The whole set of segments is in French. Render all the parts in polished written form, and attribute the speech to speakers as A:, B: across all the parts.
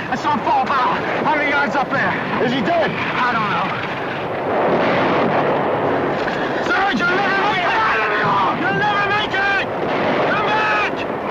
A: I saw him fall about 100 yards up there.
B: Is he dead?
A: I don't know. Sarge, you'll never make it out of here! You'll never make it! Come back!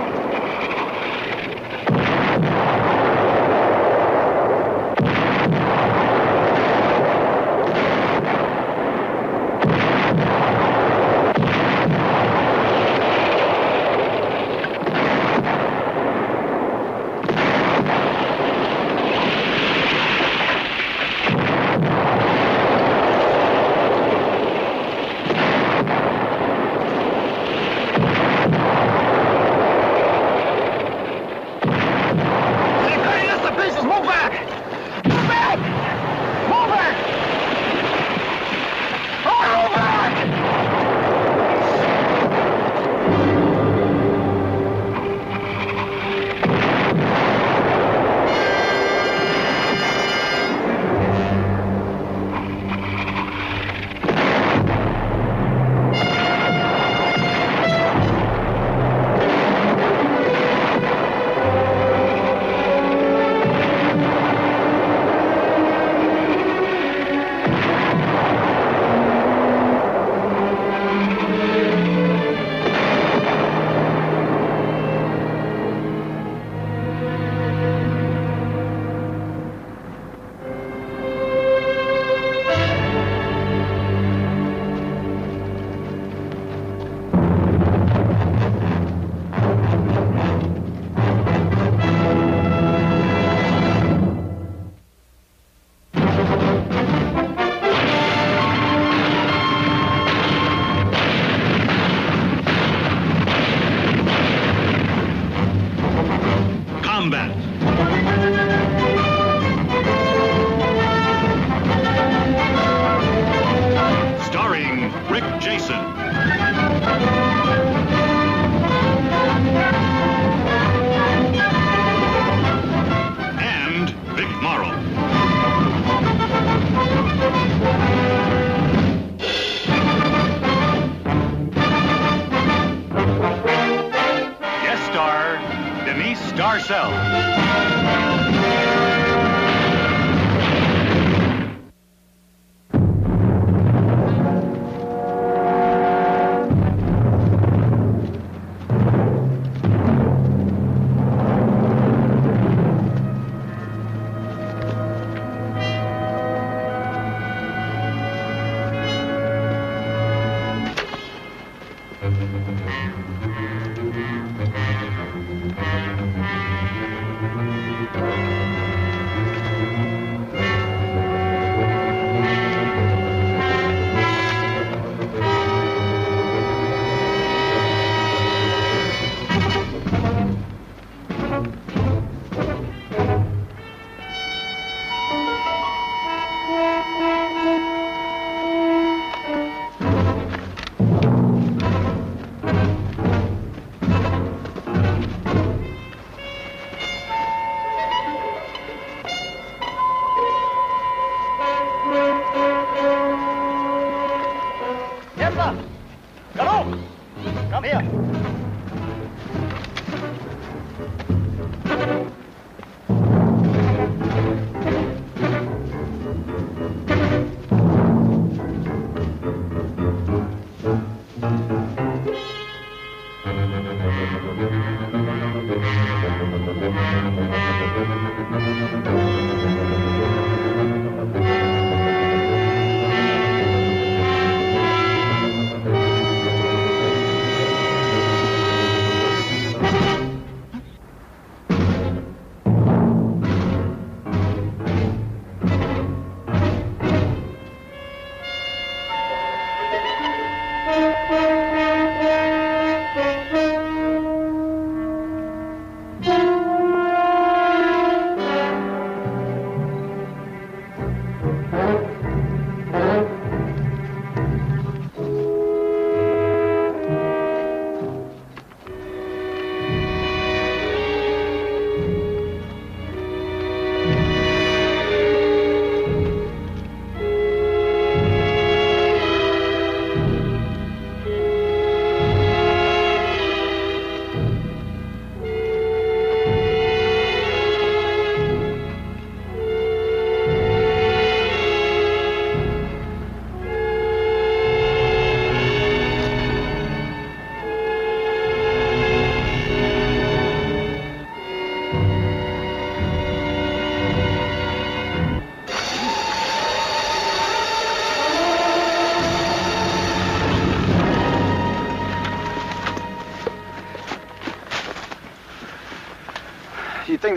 C: Starring Rick Jason. And Vic Morrow. Guest star Denise Darcell.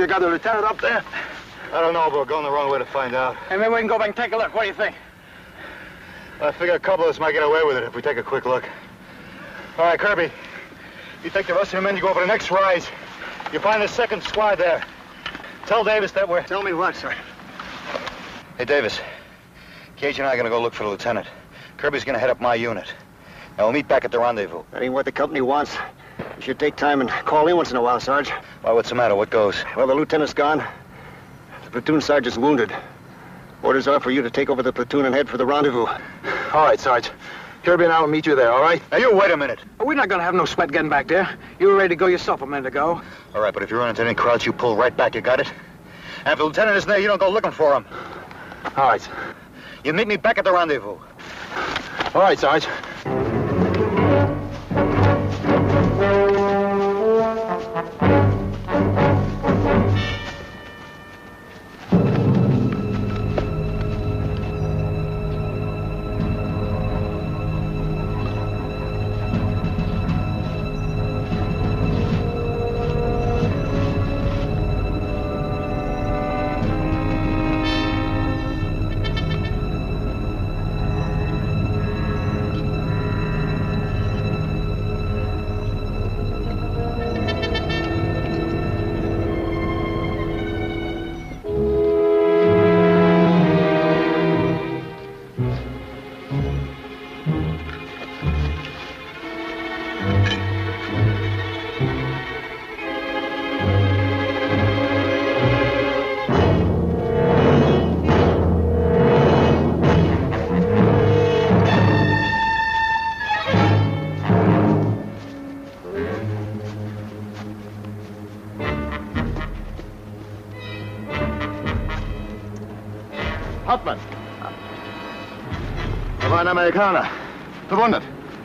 A: got the lieutenant up there?
B: I don't know, but we're going the wrong way to find out.
A: Hey, maybe we can go back and take a look. What do you think?
B: I figure a couple of us might get away with it if we take a quick look. All right, Kirby. You take the rest of your men, you go over the next rise. You find the second squad there. Tell Davis that we're...
A: Tell me what, sir?
B: Hey, Davis. Cage and I are going to go look for the lieutenant. Kirby's going to head up my unit. Now, we'll meet back at the rendezvous.
A: That ain't what the company wants. You should take time and call in once in a while, Sarge.
B: Why, what's the matter? What goes?
A: Well, the lieutenant's gone. The platoon sergeant's wounded. Orders are for you to take over the platoon and head for the rendezvous.
D: All right, Sarge. Kirby and I will meet you there, all right?
B: Now, you wait a minute.
D: We're not going to have no sweat getting back there. You were ready to go yourself a minute ago.
B: All right, but if you run into any crowds, you pull right back. You got it? And if the lieutenant isn't there, you don't go looking for him.
D: All right.
B: You meet me back at the rendezvous.
D: All right, Sarge.
A: Hauptmann. Da war ein Amerikaner. Verwundet.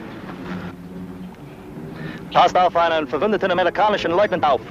E: Passt auf einen verwundeten amerikanischen Leutnant auf.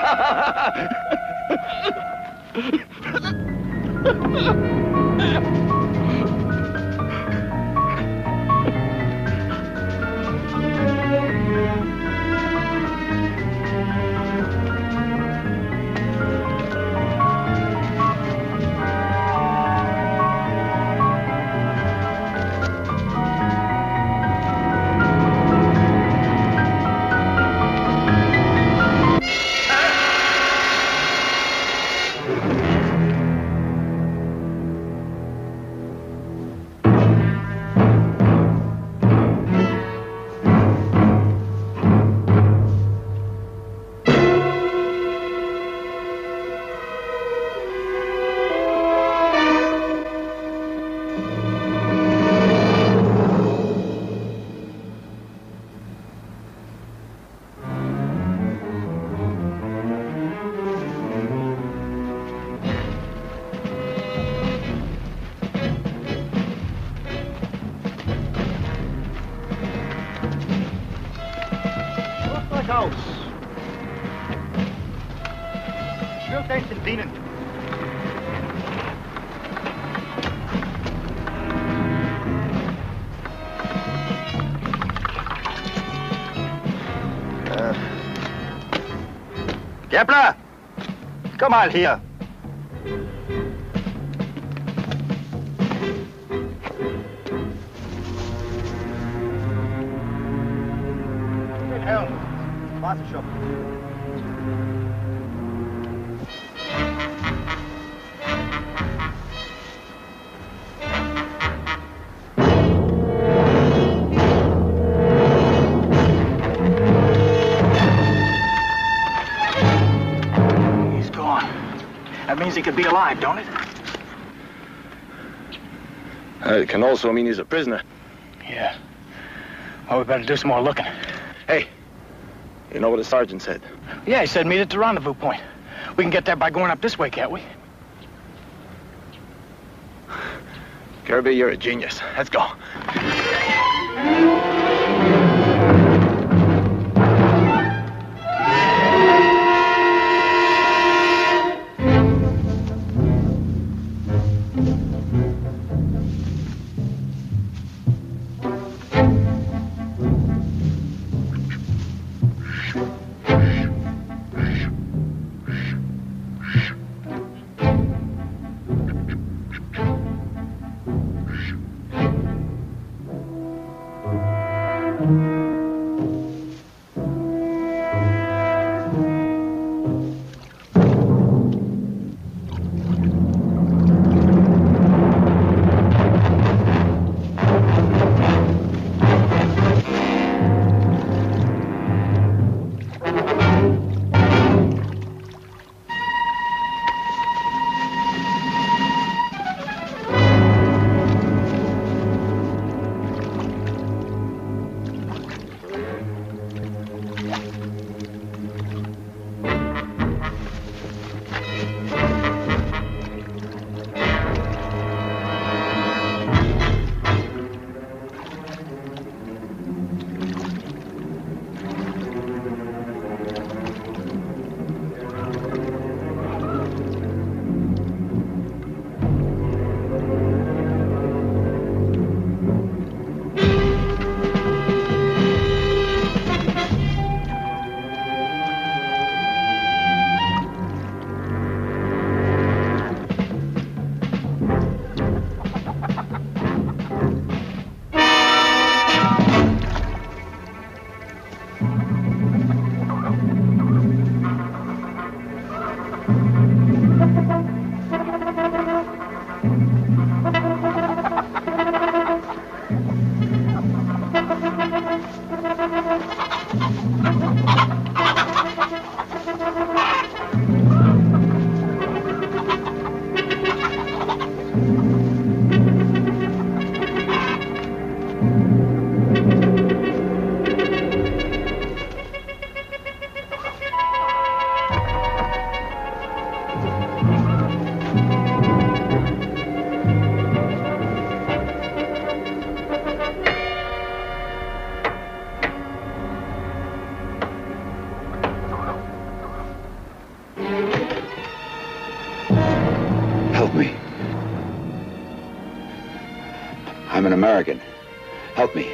B: Aus. Wird echt in dienen. Kepler! Komm mal hier. Helm. Warte schon.
D: He's gone. That means he could be alive, don't it?
F: It can also mean he's a prisoner.
D: Yeah. Well, we better do some more looking.
F: Hey, you know what the sergeant said?
D: Yeah, he said meet at the rendezvous point. We can get there by going up this way, can't we?
F: Kirby, you're a genius. Let's go.
G: an American. Help me.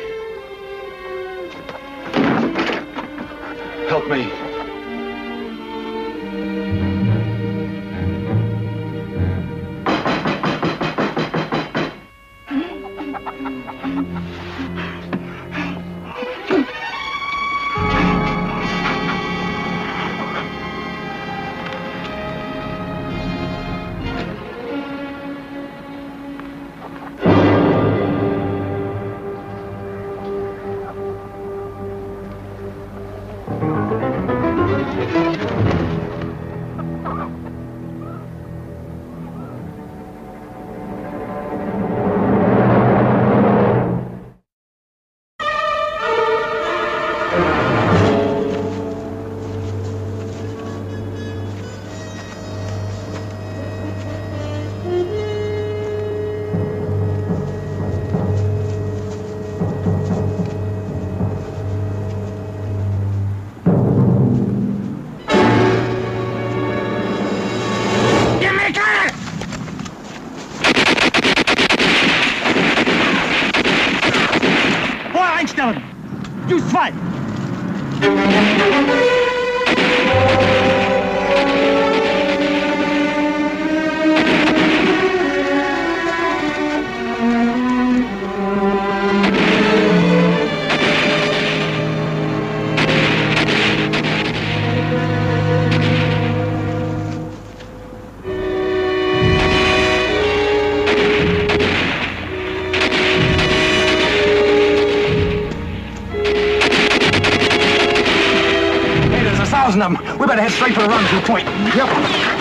G: Help me.
D: You fight! Of them. We better head straight for the rendezvous point. Yep.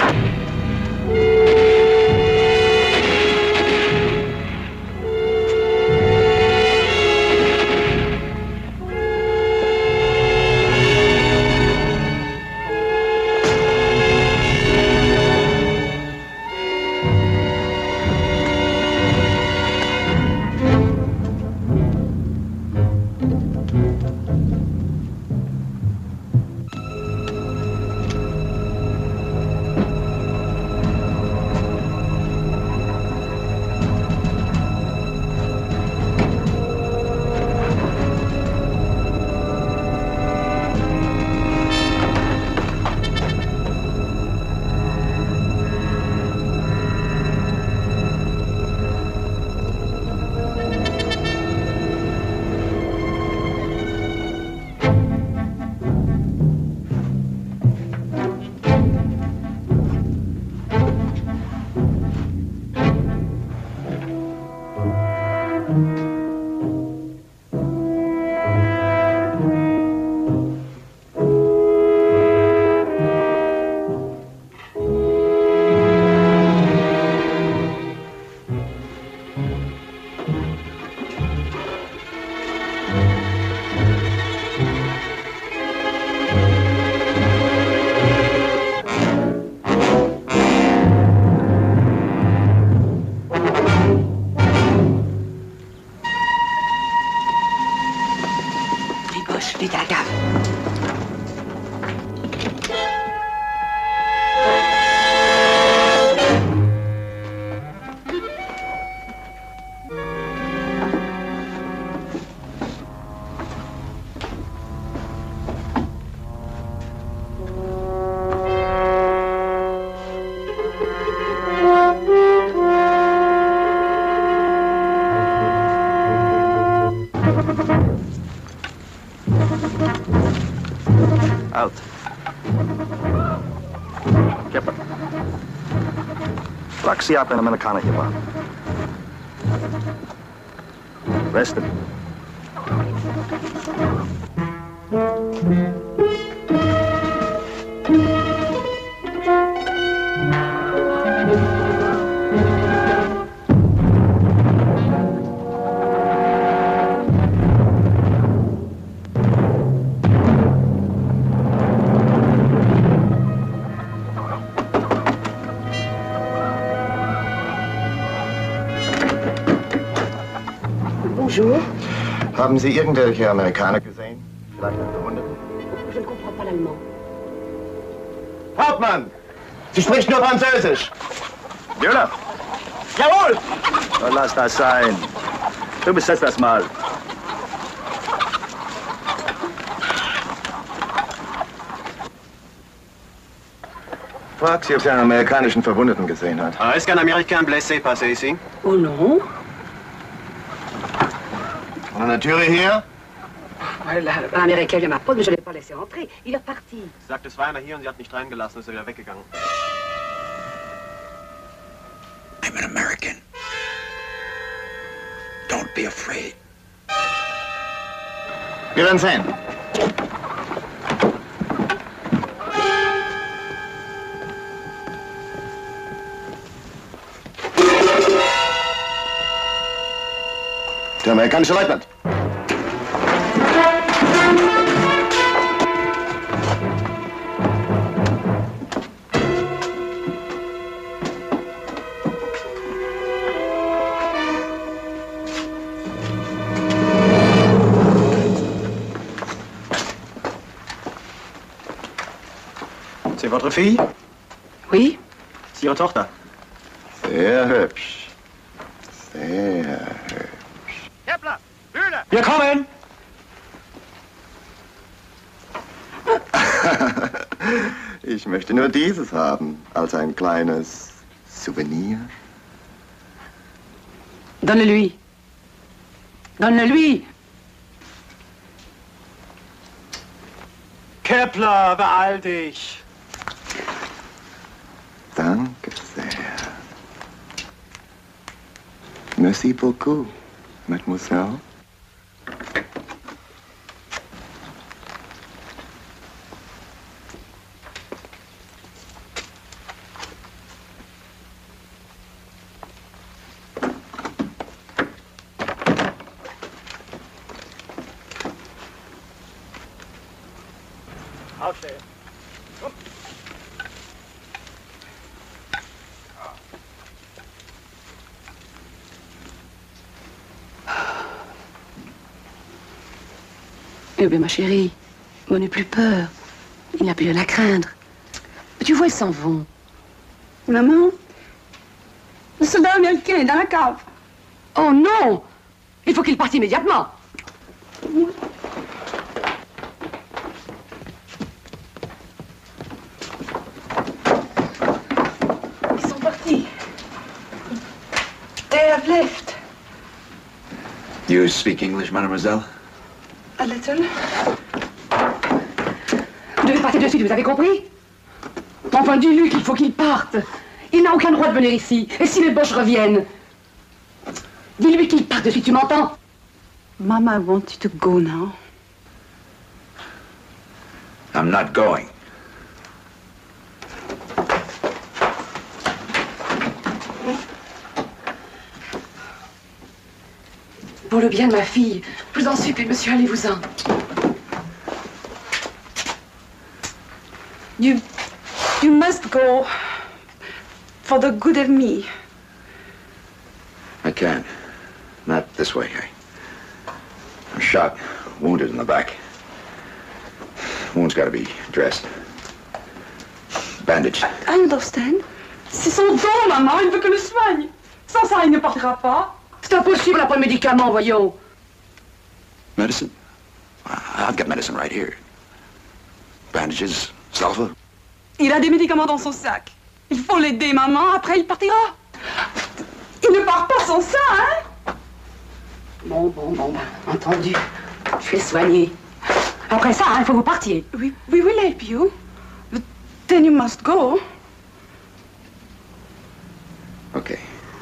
E: Out. Kipper. Flaxi up in Americana, chyba. Rested.
H: Bonjour.
A: Haben Sie irgendwelche Amerikaner gesehen? Vielleicht einen Verwundeten?
H: Je ne comprends pas l'allemand.
A: Hauptmann! Sie spricht nur Französisch!
E: Müller!
D: Jawohl!
E: Lass das sein. Du besetzt das mal.
A: Frag sie, ob sie einen amerikanischen Verwundeten gesehen hat.
F: Est-ce qu'un Américain blessé passait ici?
H: Oh non.
A: On a Türe hier?
H: L'Américain vient à ma porte, mais je ne l'ai pas laissé entrer. Il est reparti.
F: Sie sagt, es war einer hier und sie hat nicht reingelassen, ist er wieder weggegangen.
G: I'm an American. Don't be afraid.
A: Wir werden sehen. Der amerikanische Leutnant.
E: C'est votre fille?
H: Oui?
E: C'est Ihre Tochter?
A: Sehr hübsch. Sehr hübsch.
B: Kepler! Bühne!
E: Wir kommen!
A: Ich möchte nur dieses haben, als ein kleines Souvenir.
H: Donne-le-lui. Donne-le-lui.
E: Kepler, beeil dich!
A: Danke sehr. Merci beaucoup, mademoiselle.
E: Aufstehen.
H: Eh bien, ma chérie, on n'a plus peur. Il n'y a plus rien à craindre. Tu vois, ils s'en vont.
I: Maman, le soldat américain est dans la cave.
H: Oh non! Il faut qu'il parte immédiatement.
I: Ils sont partis. They have left.
G: You speak English, mademoiselle?
I: A little.
H: Vous devez partir de suite, vous avez compris? Enfin, dis-lui qu'il faut qu'il parte. Il n'a aucun droit de venir ici. Et si les Boches reviennent? Dis-lui qu'il parte de suite, tu m'entends?
I: Mama, I want you to go now.
G: I'm not going.
H: Pour le bien de ma fille, je vous en supplie, monsieur, allez-vous-en.
I: You must go for the good of me.
G: I can't. Not this way. I'm shot, wounded in the back. Wound's got to be dressed. Bandaged.
I: I understand. C'est son don, maman. Il veut que le soigne. Sans ça, il ne partira pas.
H: C'est impossible, on n'a pas de médicaments, voyons.
G: Medicine? I've got medicine right here. Bandages, sulfur.
I: Il a des médicaments dans son sac. Il faut l'aider, maman. Après, il partira. Il ne part pas sans ça, hein?
H: Bon, entendu. Je vais soigner. Après ça, il faut que vous partiez.
I: We will help you. But then you must go.
G: Okay.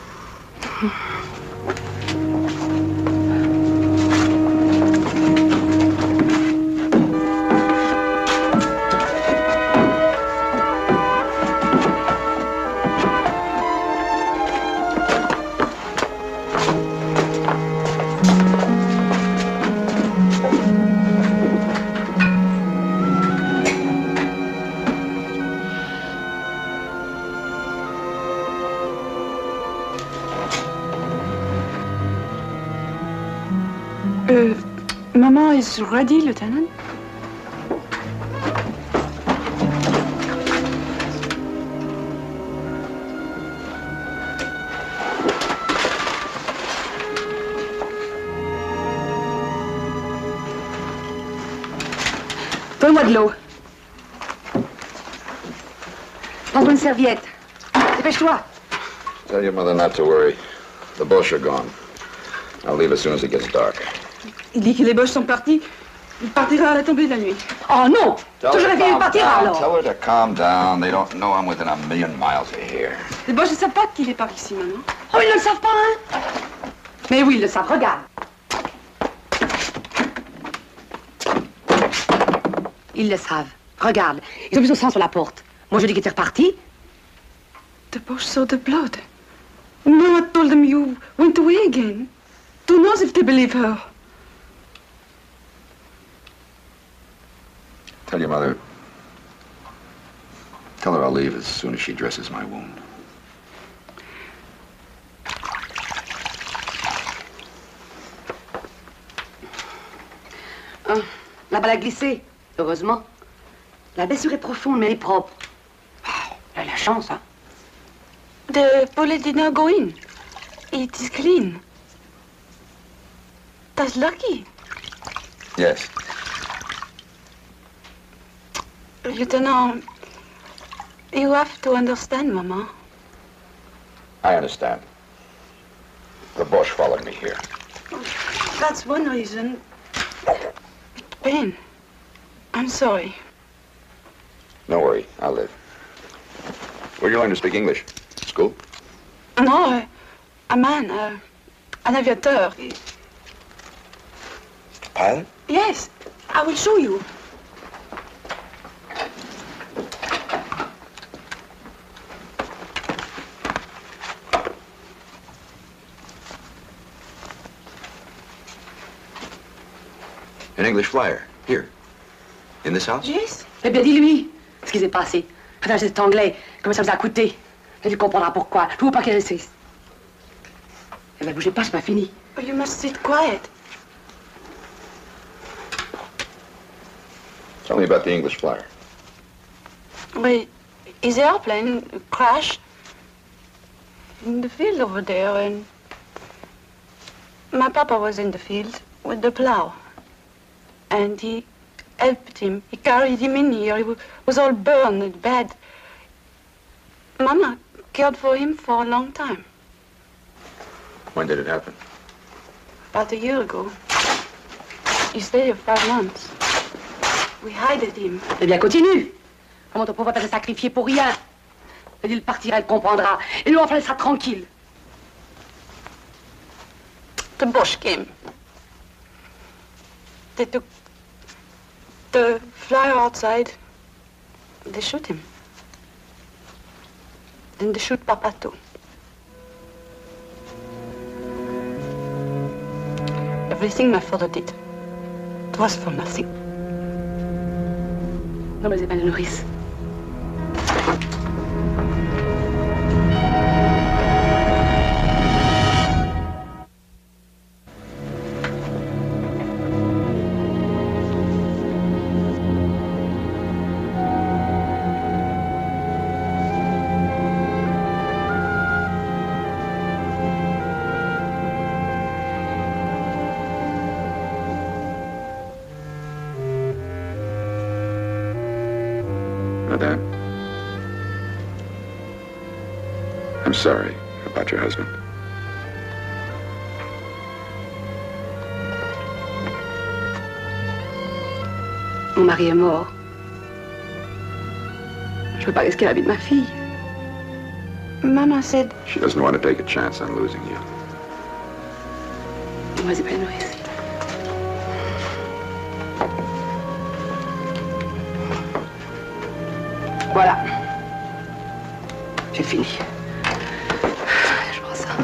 I: Mama is ready, Lieutenant.
H: Donne-moi de l'eau. Prends-toi une serviette. Dépêche-toi.
G: Tell your mother not to worry. The Boches are gone. I'll leave as soon as it gets dark.
I: Il dit que les Boches sont partis. Il partira à la tombée de la nuit.
H: Oh non! Toujours rêvé, il partira alors.
G: Tell her to calm down. They don't know I'm within 1,000,000 miles of here.
I: Les Boches ne savent pas qu'il est par ici, maman.
H: Oh, ils ne le savent pas, hein? Mais oui, ils le savent, regarde. Ils le savent. Regarde. Ils ont mis son sang sur la porte. Moi, je dis qu'il était reparti.
I: The Boche saw the blood. Mama told them you went away again. Who knows if they believe her?
G: Tell your mother. Tell her I'll leave as soon as she dresses my wound.
H: La balle a glissé, heureusement. La blessure est profonde, mais elle est propre. Oh, elle a la chance, hein.
I: The bullet did not go in. It is clean. That's lucky.
G: Yes.
I: Lieutenant, you have to understand, Mama.
G: I understand. The Boche followed me here.
I: That's one reason. It's pain. I'm sorry.
G: Don't worry, I'll live. Where'd you learn to speak English? School?
I: No, a man, an aviateur.
G: Pilot?
I: Yes, I will show you.
G: An English flyer. Here. In this house?
I: Yes.
H: Eh bien, dis-lui ce qui s'est passé. Putain, cet anglais, comment ça vous a coûté. Et tu comprendras pourquoi. Je ne veux pas qu'il réussisse. Eh bien, bougez pas, c'est pas fini.
I: Oh, you must sit quiet.
G: Tell me about the English flyer.
I: Well, his airplane crashed in the field over there, and my papa was in the field with the plow. And he helped him. He carried him in here. He was all burned and bad. Mama cared for him for a long time.
G: When did it happen?
I: About a year ago. He stayed here 5 months. We hided him.
H: Eh bien, continue. Comment ton pauvre père s'est sacrifié pour rien? Il partira, il comprendra. Et nous, enfin, elle sera tranquille.
I: The Boche came. They took the flyer outside. They shoot him. Then they shoot Papa too. Everything my father did, it was for nothing.
H: Non, mais c'est pas une nourrice.
G: Madame, I'm sorry about your husband.
H: Mon mari est mort. Je veux pas risquer la vie de ma fille.
I: Mama said,
G: She doesn't want to take a chance on losing you.
H: Moi, c'est pas une nourrice. Voilà. J'ai fini. Je prends ça.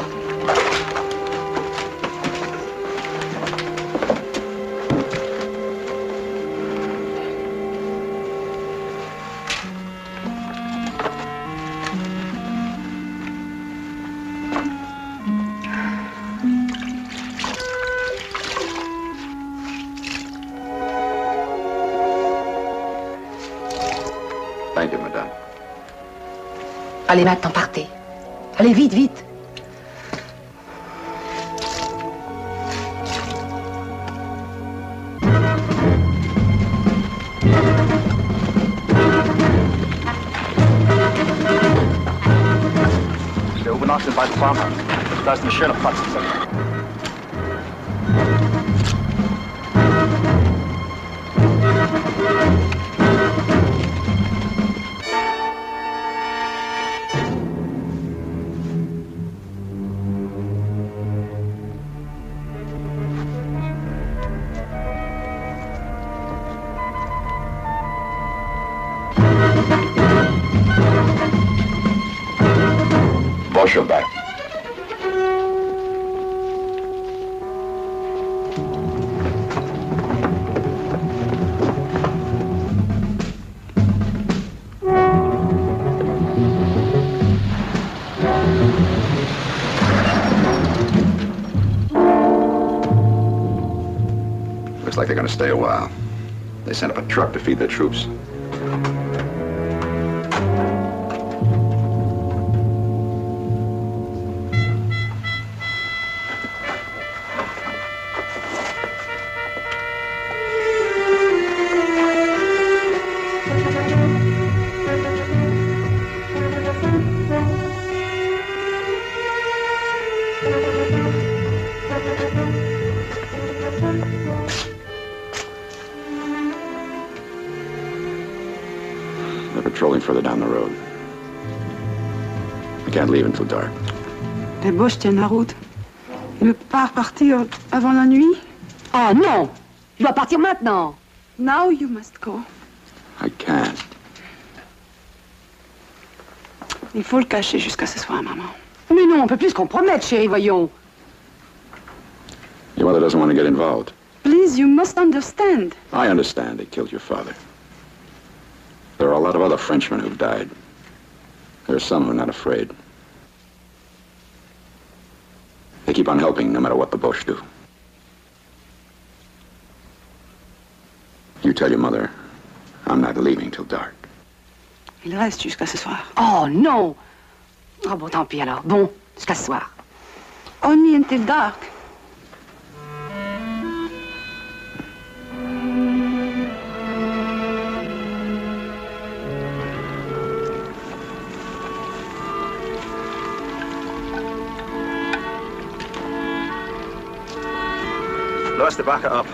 G: Thank you, madame.
H: Allez, maintenant, partez. Allez, vite, vite.
D: bald fahren wir. Da ist eine schöne Platz.
G: Bosch are back. Looks like they're gonna stay a while. They sent up a truck to feed their troops. They're patrolling further down the road. I can't leave until dark.
I: Les Boches tiennent la route. Il ne peut pas repartir avant la nuit.
H: Oh non! Tu dois partir maintenant.
I: Now you must go.
G: I can't.
I: Il faut le cacher jusqu'à ce soir, maman.
H: Mais non, on peut plus se compromettre, chérie, voyons.
G: Your mother doesn't want to get involved.
I: Please, you must understand.
G: I understand they killed your father. There are a lot of other Frenchmen who've died. There are some who are not afraid. They keep on helping no matter what the Boche do. You tell your mother I'm not leaving till dark.
I: Il reste jusqu'à ce soir.
H: Oh non! Oh bon, tant pis alors. Bon, jusqu'à ce soir.
I: Only until dark.
F: Los de Wache ab.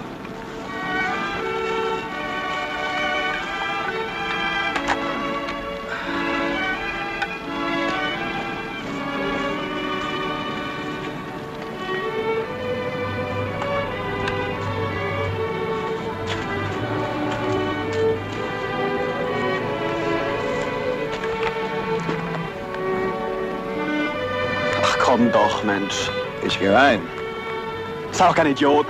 D: Ach komm doch, Mensch.
F: Ich geh rein.
D: Sei auch kein Idiot.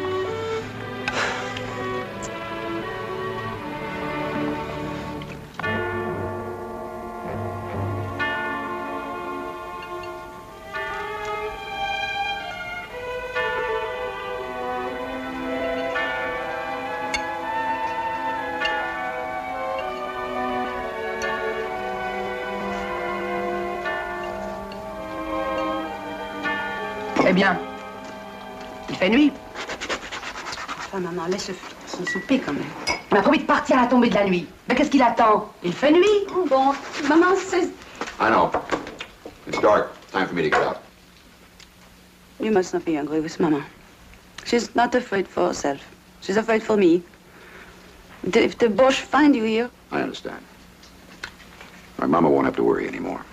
H: Eh bien, il fait nuit.
I: Enfin, maman, laisse son souper quand même.
H: On a promis de partir à la tombée de la nuit. Mais qu'est-ce qu'il attend? Il fait nuit.
I: Oh, bon, maman, c'est...
G: I know. It's dark. Time for me to get out.
I: You must not be angry with Mama. She's not afraid for herself. She's afraid for me. If the Boche find you here...
G: I understand. My mama won't have to worry anymore.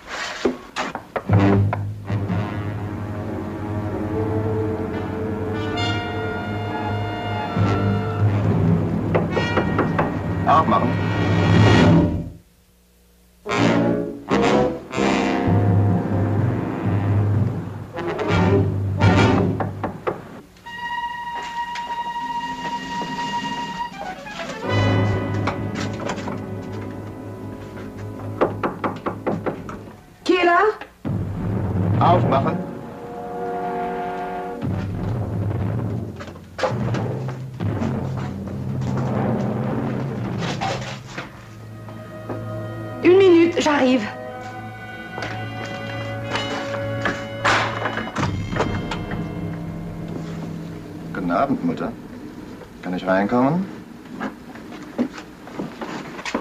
F: Aufmachen.
H: Qui est là?
F: Aufmachen.
H: Une minute, j'arrive.
F: Guten Abend, Mutter. Kann ich reinkommen?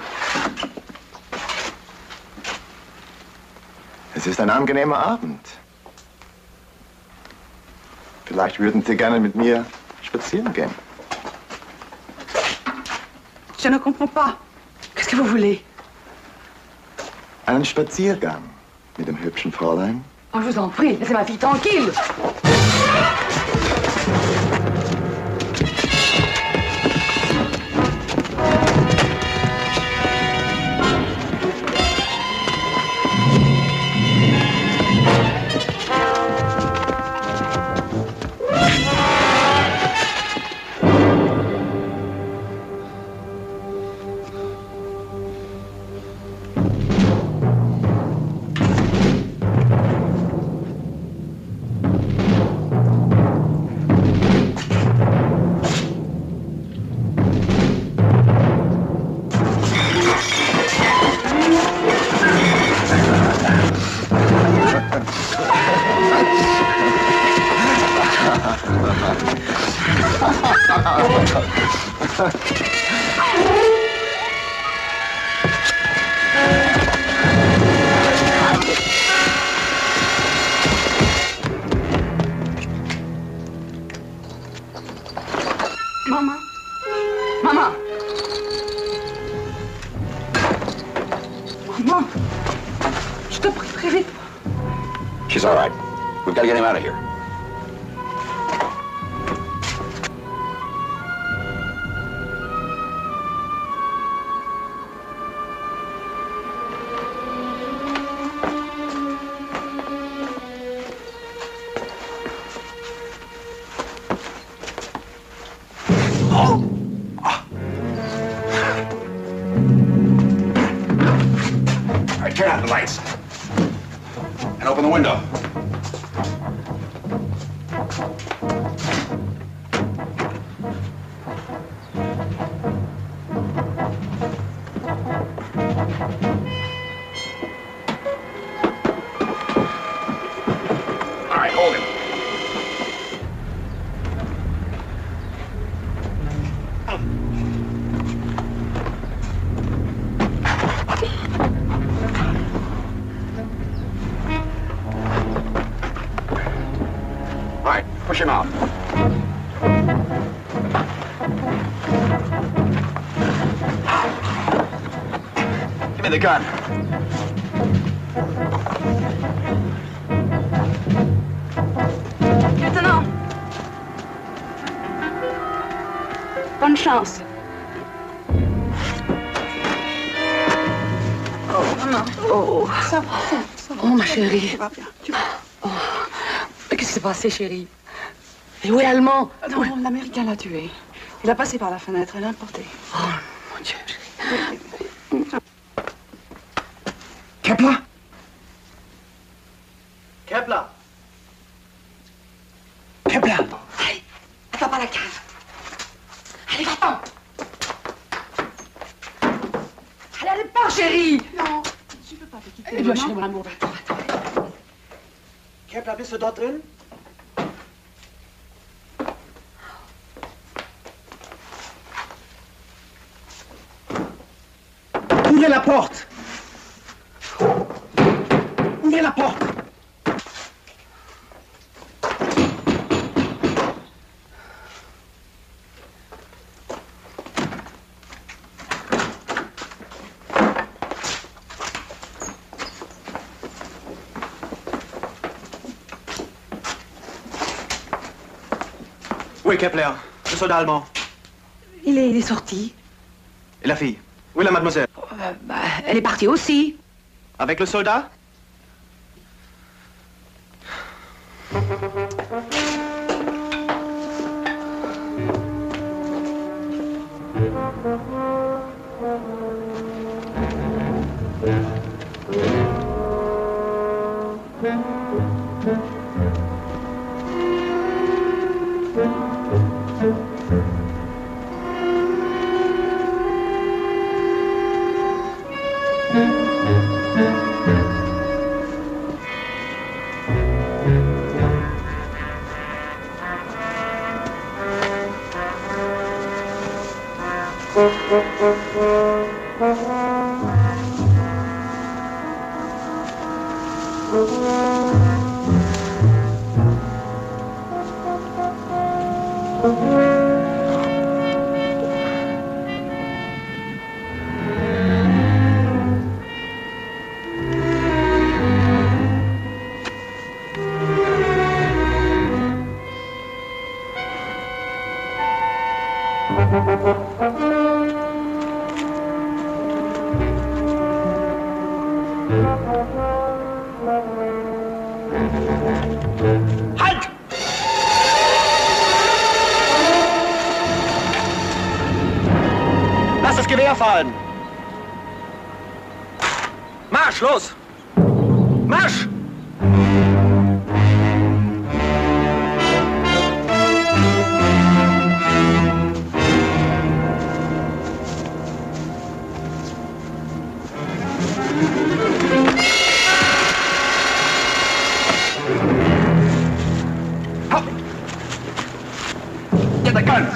F: Es ist ein angenehmer Abend.
J: Vielleicht würden Sie gerne mit mir spazieren gehen.
I: Je ne comprends pas. Qu'est-ce que vous voulez?
J: Einen Spaziergang mit dem hübschen Fräulein.
H: Oh, je vous en prie, laissez ma fille tranquille.
I: Maman. Maman. Maman. Je te prie, très vite.
G: She's all right. We've got to get him out of here. All right, turn out the lights. And open the window. All right, hold him. All right, push him out. Give me the gun.
I: Maintenant. Bonne chance.
H: Oh, maman. Oh,
I: Ça va, ça va.
H: Oh, ma chérie.
I: Tu vas bien. Tu vas.
H: Oh. Mais qu'est-ce qui s'est passé, chérie? Et où est l'Allemand?
I: Non, l'Américain l'a tué. Il a passé par la fenêtre et l'a emporté.
H: Oh, mon Dieu, chérie.
J: Kepler?
D: Kepler!
J: Kepler!
H: Allez, attends pas la cave. Allez, va-t'en. Allez, pas, chérie.
I: Non, je ne peux pas te quitter.
H: Eh bien, chérie, mon amour, va-t'en, va-t'en.
D: Kepler, bist du dort drin?
J: Ouvrez la porte! Ouvrez la porte!
F: Où est Kepler? Le soldat allemand.
H: Il est sorti.
F: Et la fille? Où est la mademoiselle?
H: Elle est partie aussi.
F: Avec le soldat?
E: herfallen! Marsch, los! Marsch!
G: Get the gun!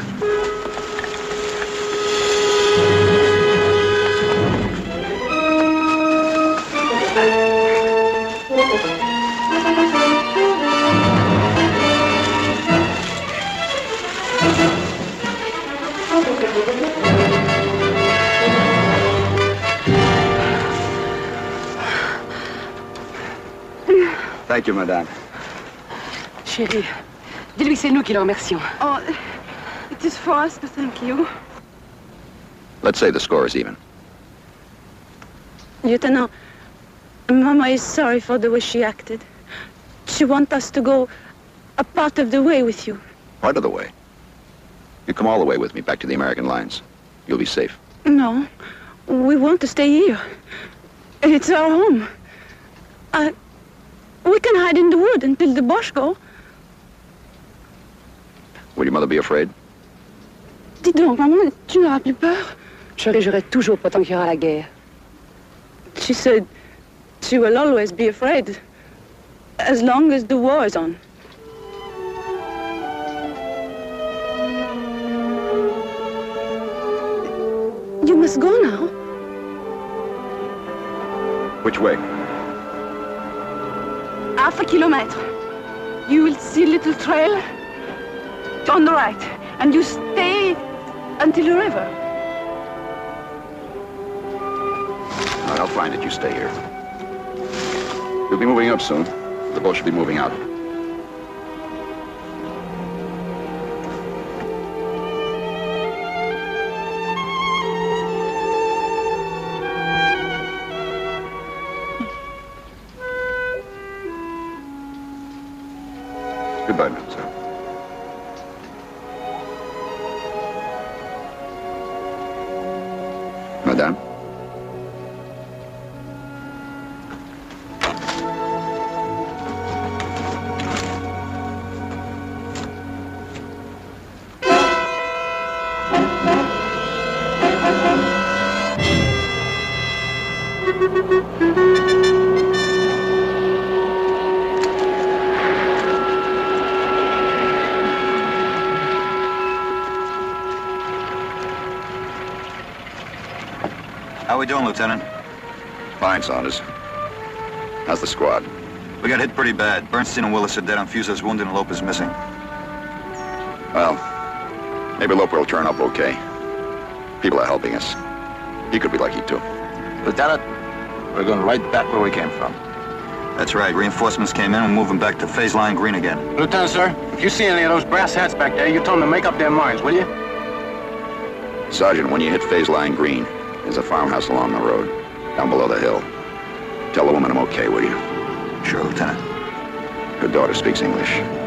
G: Thank you, madame.
H: Chérie, dis-lui que c'est nous qui le remercions.
I: Oh, it is for us to thank you.
G: Let's say the score is even.
I: Lieutenant, Mama is sorry for the way she acted. She wants us to go a part of the way with you.
G: Part of the way. You come all the way with me back to the American lines. You'll be safe.
I: No, we want to stay here. It's our home. We can hide in the wood until the Boche go.
G: Will your mother be afraid?
I: Dis donc, maman, tu n'auras plus peur?
H: Chérie, j'aurai toujours pas tant qu'il y aura la guerre.
I: She said she will always be afraid as long as the war is on. You must go now.
G: Which way?
I: Half a kilometer. You will see a little trail on the right, and you stay until the river.
G: All right, I'll find it. You stay here. We'll be moving up soon. The boat should be moving out. Goodbye, mademoiselle. Madame?
K: How we doing, Lieutenant?
G: Fine, Saunders. How's the squad?
K: We got hit pretty bad. Bernstein and Willis are dead on Fusa's wounded and Lopez missing.
G: Well, maybe Loper will turn up okay. People are helping us. He could be lucky, too.
F: Lieutenant, we're going right back where we came from.
K: That's right. Reinforcements came in and we're moving back to phase line green again.
F: Lieutenant, sir, if you see any of those brass hats back there, you tell them to make up their minds, will you?
G: Sergeant, when you hit phase line green, there's a farmhouse along the road, down below the hill. Tell the woman I'm okay, will you?
K: Sure, Lieutenant.
G: Her daughter speaks English.